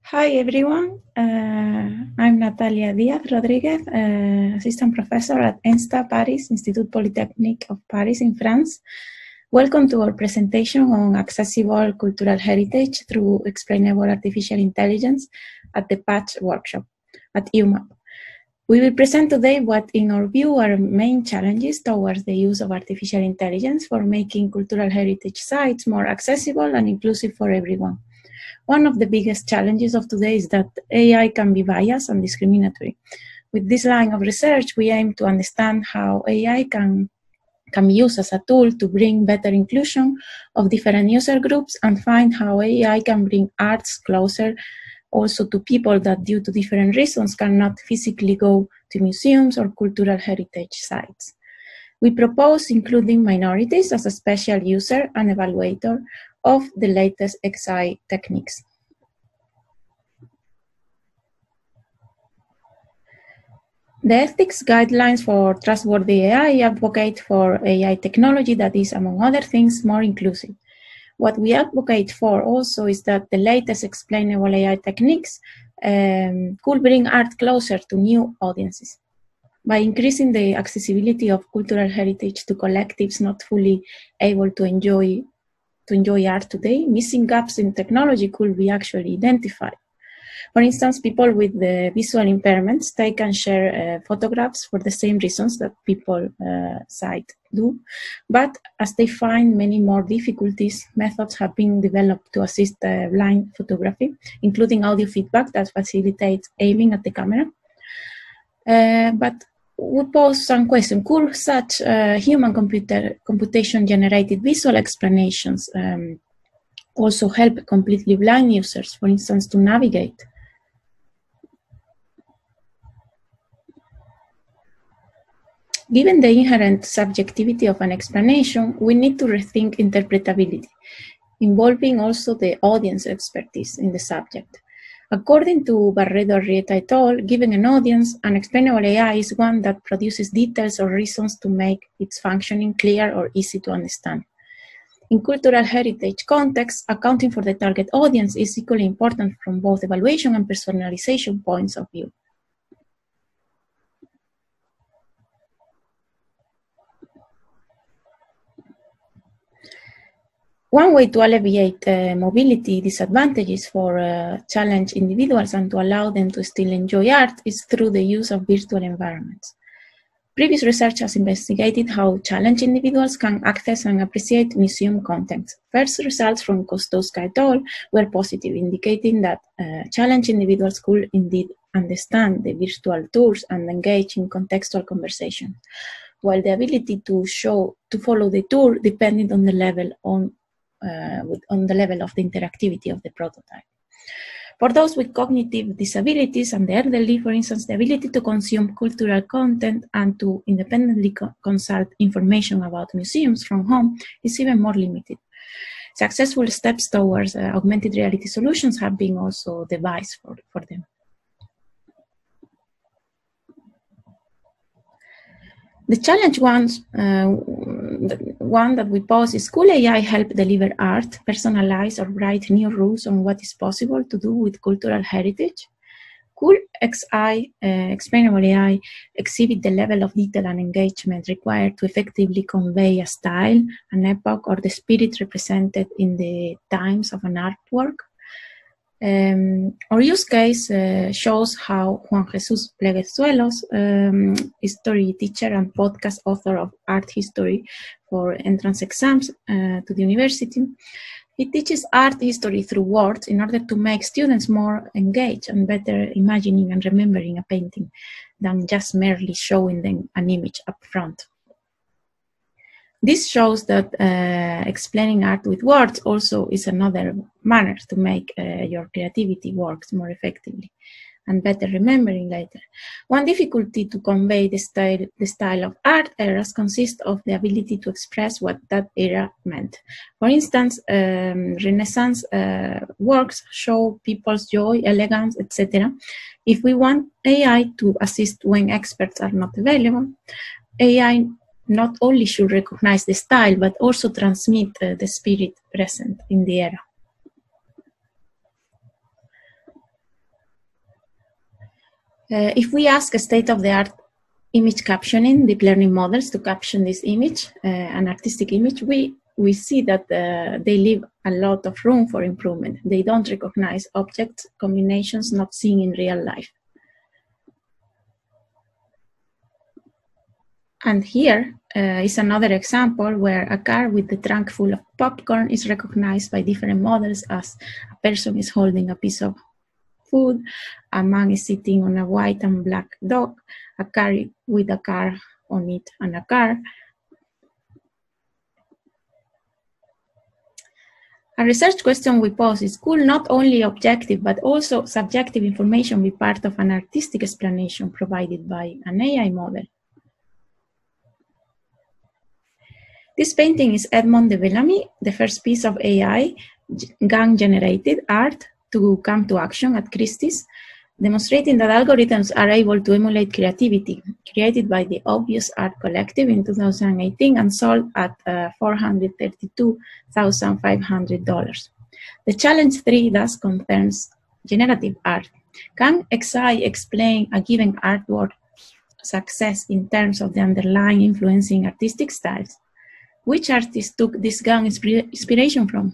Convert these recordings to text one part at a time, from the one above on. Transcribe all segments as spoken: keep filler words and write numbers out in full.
Hi everyone, uh, I'm Natalia Diaz Rodriguez, uh, Assistant Professor at INSTA Paris, Institut Polytechnique of Paris in France. Welcome to our presentation on accessible cultural heritage through explainable artificial intelligence at the Patch workshop at U M A P. We will present today what, in our view, are main challenges towards the use of artificial intelligence for making cultural heritage sites more accessible and inclusive for everyone. One of the biggest challenges of today is that A I can be biased and discriminatory. With this line of research, we aim to understand how A I can, can be used as a tool to bring better inclusion of different user groups and find how A I can bring arts closer also to people that, due to different reasons, cannot physically go to museums or cultural heritage sites. We propose including minorities as a special user and evaluator of the latest X I techniques. The ethics guidelines for trustworthy A I advocate for A I technology that is, among other things, more inclusive. What we advocate for also is that the latest explainable A I techniques um, could bring art closer to new audiences. By increasing the accessibility of cultural heritage to collectives not fully able to enjoy, to enjoy art today, missing gaps in technology could be actually identified. For instance, people with the visual impairments, they can share uh, photographs for the same reasons that people uh, sight do, but as they find many more difficulties, methods have been developed to assist uh, blind photography, including audio feedback that facilitates aiming at the camera. Uh, but we pose some questions. Could such uh, human computer computation generated visual explanations um, also help completely blind users, for instance, to navigate? Given the inherent subjectivity of an explanation, we need to rethink interpretability, involving also the audience expertise in the subject. According to Barredo-Arrieta et al., given an audience, an explainable A I is one that produces details or reasons to make its functioning clear or easy to understand. In cultural heritage contexts, accounting for the target audience is equally important from both evaluation and personalization points of view. One way to alleviate uh, mobility disadvantages for uh, challenged individuals and to allow them to still enjoy art is through the use of virtual environments. Previous research has investigated how challenged individuals can access and appreciate museum content. First results from Kostowska et al. Were positive, indicating that uh, challenged individuals could indeed understand the virtual tours and engage in contextual conversation, while the ability to show to follow the tour depended on the level on Uh, with, on the level of the interactivity of the prototype. For those with cognitive disabilities and the elderly, for instance, the ability to consume cultural content and to independently co consult information about museums from home is even more limited. Successful steps towards uh, augmented reality solutions have been also devised for, for them. The challenge ones, uh, the one that we pose is, could A I help deliver art, personalize or write new rules on what is possible to do with cultural heritage? Could X I, uh, explainable A I, exhibit the level of detail and engagement required to effectively convey a style, an epoch, or the spirit represented in the times of an artwork? Um, our use case uh, shows how Juan Jesus Pleguezuelos, um, history teacher and podcast author of art history for entrance exams uh, to the university, he teaches art history through words in order to make students more engaged and better imagining and remembering a painting than just merely showing them an image up front. This shows that uh, explaining art with words also is another manner to make uh, your creativity work more effectively and better remembering later. One difficulty to convey the style, the style of art eras consists of the ability to express what that era meant. For instance, um, Renaissance uh, works show people's joy, elegance, et cetera. If we want A I to assist when experts are not available, A I not only should recognize the style, but also transmit uh, the spirit present in the era. Uh, if we ask a state-of-the-art image captioning deep learning models to caption this image, uh, an artistic image, we, we see that uh, they leave a lot of room for improvement. They don't recognize object combinations not seen in real life. And here uh, is another example where a car with the trunk full of popcorn is recognized by different models as a person is holding a piece of food, a man is sitting on a white and black dog, a car with a car on it, and a car. A research question we pose is, could not only objective but also subjective information be part of an artistic explanation provided by an A I model? This painting is Edmond de Bellamy, the first piece of A I gang-generated art to come to action at Christie's, demonstrating that algorithms are able to emulate creativity, created by the Obvious Art Collective in two thousand eighteen and sold at uh, four hundred thirty-two thousand five hundred dollars. The challenge three thus concerns generative art. Can X I explain a given artwork success in terms of the underlying influencing artistic styles? Which artist took this gang inspiration from?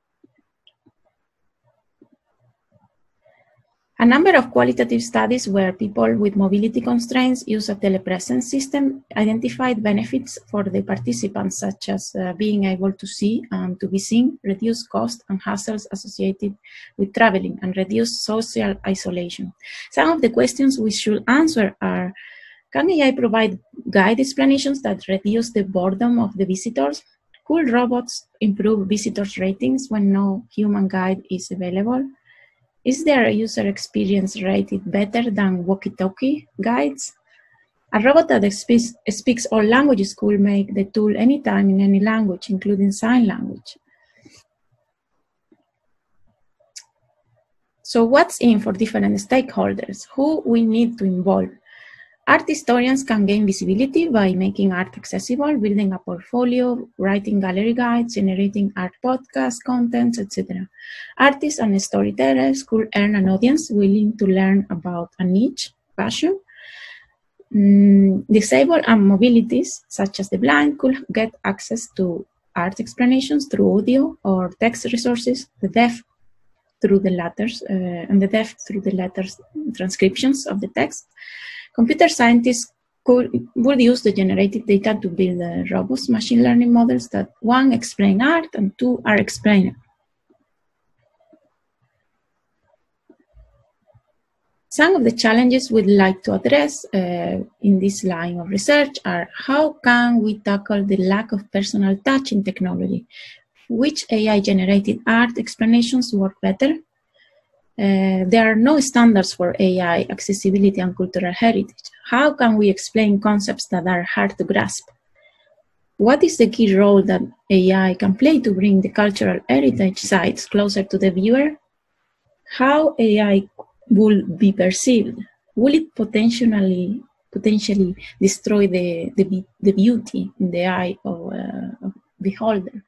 A number of qualitative studies where people with mobility constraints use a telepresence system identified benefits for the participants, such as uh, being able to see and to be seen, reduce cost and hassles associated with traveling, and reduce social isolation. Some of the questions we should answer are, can A I provide guide explanations that reduce the boredom of the visitors? Could robots improve visitors' ratings when no human guide is available? Is their user experience rated better than walkie-talkie guides? A robot that speaks, speaks all languages could make the tool anytime in any language, including sign language. So what's in for different stakeholders? Who we need to involve? Art historians can gain visibility by making art accessible, building a portfolio, writing gallery guides, generating art podcasts, contents, et cetera. Artists and storytellers could earn an audience willing to learn about a niche passion. Mm, disabled and mobilities, such as the blind, could get access to art explanations through audio or text resources, the deaf through the letters, uh, and the deaf through the letters transcriptions of the text. Computer scientists could, would use the generated data to build uh, robust machine learning models that, one, explain art, and two, are explained. Some of the challenges we'd like to address uh, in this line of research are, how can we tackle the lack of personal touch in technology? Which A I-generated art explanations work better? Uh, there are no standards for A I accessibility and cultural heritage. How can we explain concepts that are hard to grasp? What is the key role that A I can play to bring the cultural heritage sites closer to the viewer? How A I will be perceived? Will it potentially potentially destroy the, the, the beauty in the eye of a uh, beholder?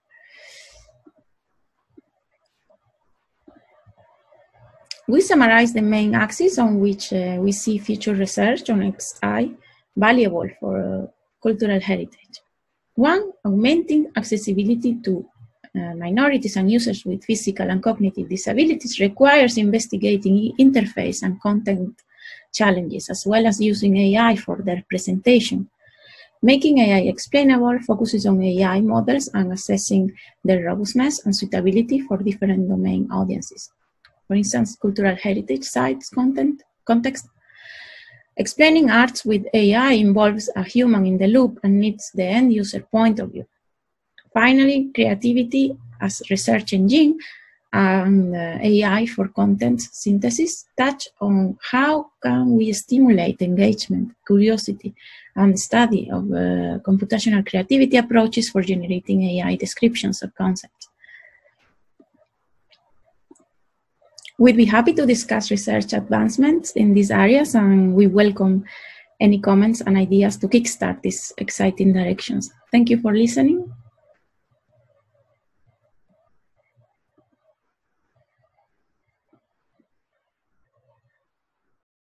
We summarize the main axes on which uh, we see future research on X I valuable for uh, cultural heritage. One, augmenting accessibility to uh, minorities and users with physical and cognitive disabilities requires investigating interface and content challenges, as well as using A I for their presentation. Making A I explainable focuses on A I models and assessing their robustness and suitability for different domain audiences. For instance, cultural heritage sites content, context. Explaining arts with A I involves a human in the loop and needs the end user point of view. Finally, creativity as research engine and uh, A I for content synthesis touch on how can we stimulate engagement, curiosity, and study of uh, computational creativity approaches for generating A I descriptions of concepts. We'd be happy to discuss research advancements in these areas, and we welcome any comments and ideas to kickstart these exciting directions. Thank you for listening.